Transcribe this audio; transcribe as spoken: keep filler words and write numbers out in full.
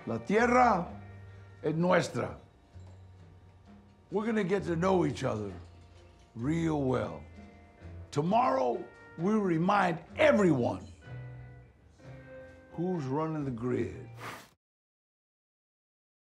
La tierra es nuestra. We're gonna get to know each other real well. Tomorrow, we'll remind everyone who's running the grid.